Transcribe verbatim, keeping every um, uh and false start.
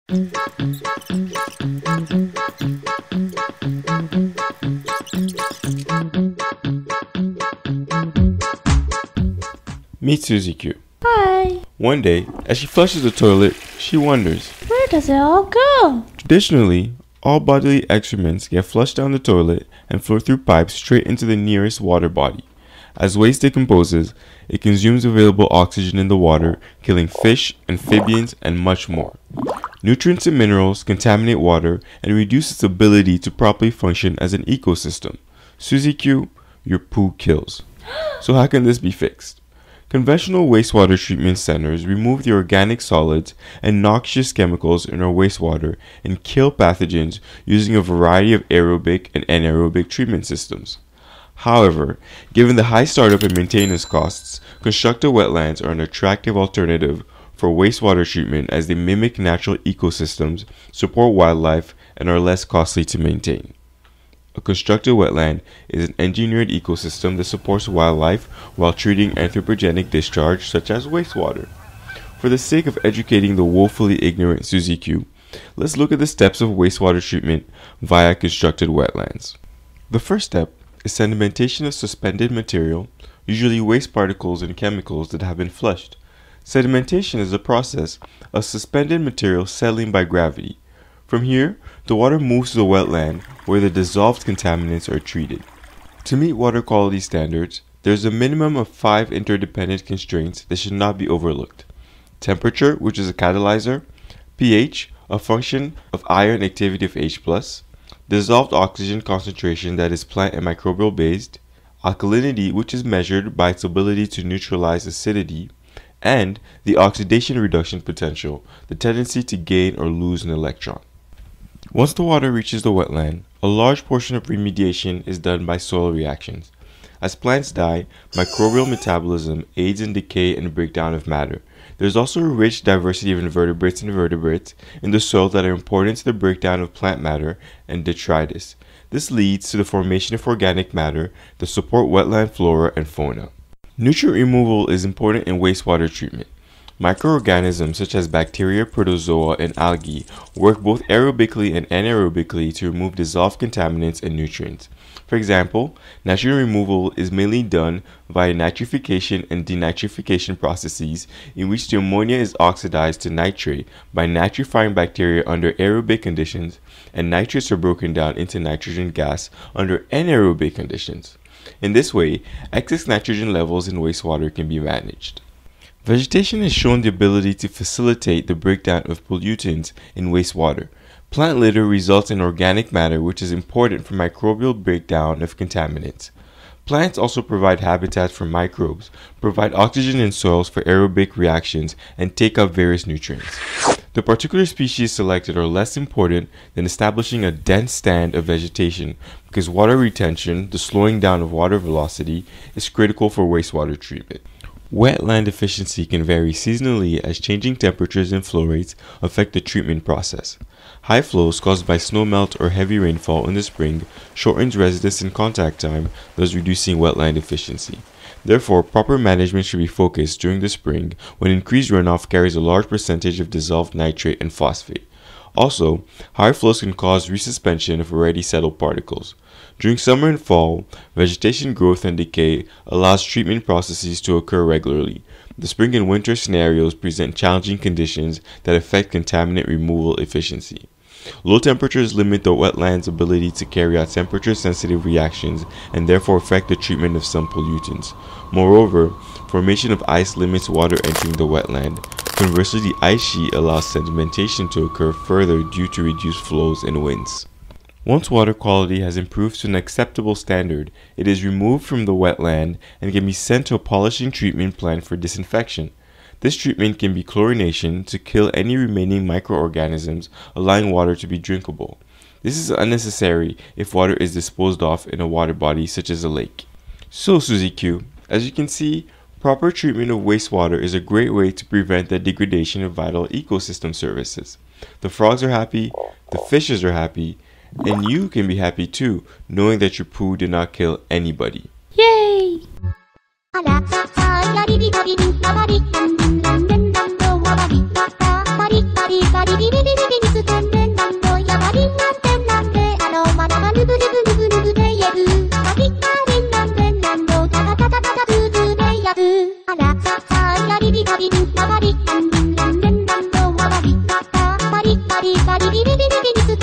Meet Suzy Q. Hi. One day, as she flushes the toilet, she wonders, Where does it all go? traditionally, all bodily excrements get flushed down the toilet and flow through pipes straight into the nearest water body. As waste decomposes, it consumes available oxygen in the water, killing fish, amphibians, and much more. Nutrients and minerals contaminate water and reduce its ability to properly function as an ecosystem. Suzy Q, your poo kills. So how can this be fixed? Conventional wastewater treatment centers remove the organic solids and noxious chemicals in our wastewater and kill pathogens using a variety of aerobic and anaerobic treatment systems. However, given the high startup and maintenance costs, constructed wetlands are an attractive alternative for wastewater treatment as they mimic natural ecosystems, support wildlife, and are less costly to maintain. A constructed wetland is an engineered ecosystem that supports wildlife while treating anthropogenic discharge such as wastewater. For the sake of educating the woefully ignorant Suzy Q, let's look at the steps of wastewater treatment via constructed wetlands. The first step is sedimentation of suspended material, usually waste particles and chemicals that have been flushed. Sedimentation is the process of suspended material settling by gravity. From here, the water moves to the wetland where the dissolved contaminants are treated. To meet water quality standards, there is a minimum of five interdependent constraints that should not be overlooked. Temperature, which is a catalyzer, pH, a function of ion activity of H plus, dissolved oxygen concentration that is plant and microbial based, alkalinity, which is measured by its ability to neutralize acidity, and the oxidation reduction potential, the tendency to gain or lose an electron. Once the water reaches the wetland, a large portion of remediation is done by soil reactions. As plants die, microbial metabolism aids in decay and breakdown of matter. There is also a rich diversity of invertebrates and vertebrates in the soil that are important to the breakdown of plant matter and detritus. This leads to the formation of organic matter that support wetland flora and fauna. Nutrient removal is important in wastewater treatment. Microorganisms such as bacteria, protozoa, and algae work both aerobically and anaerobically to remove dissolved contaminants and nutrients. For example, nitrogen removal is mainly done via nitrification and denitrification processes in which the ammonia is oxidized to nitrate by nitrifying bacteria under aerobic conditions, and nitrates are broken down into nitrogen gas under anaerobic conditions. In this way, excess nitrogen levels in wastewater can be managed. Vegetation has shown the ability to facilitate the breakdown of pollutants in wastewater. Plant litter results in organic matter which is important for microbial breakdown of contaminants. Plants also provide habitats for microbes, provide oxygen in soils for aerobic reactions, and take up various nutrients. The particular species selected are less important than establishing a dense stand of vegetation because water retention, the slowing down of water velocity, is critical for wastewater treatment. Wetland efficiency can vary seasonally as changing temperatures and flow rates affect the treatment process. High flows caused by snowmelt or heavy rainfall in the spring shortens residence and contact time, thus reducing wetland efficiency. Therefore, proper management should be focused during the spring when increased runoff carries a large percentage of dissolved nitrate and phosphate. Also, high flows can cause resuspension of already settled particles. During summer and fall, vegetation growth and decay allows treatment processes to occur regularly. The spring and winter scenarios present challenging conditions that affect contaminant removal efficiency. Low temperatures limit the wetland's ability to carry out temperature-sensitive reactions and therefore affect the treatment of some pollutants. Moreover, formation of ice limits water entering the wetland. Conversely, the ice sheet allows sedimentation to occur further due to reduced flows and winds. Once water quality has improved to an acceptable standard, it is removed from the wetland and can be sent to a polishing treatment plant for disinfection. This treatment can be chlorination to kill any remaining microorganisms, allowing water to be drinkable. This is unnecessary if water is disposed of in a water body such as a lake. So Suzy Q, as you can see, proper treatment of wastewater is a great way to prevent the degradation of vital ecosystem services. The frogs are happy, the fishes are happy, and you can be happy too, knowing that your poo did not kill anybody. Yay! Bari bari bari bari bari bari bari bari bari bari bari らささやりびたびんまわりランランランランランのまわりパパパリパリパリビビビビビビス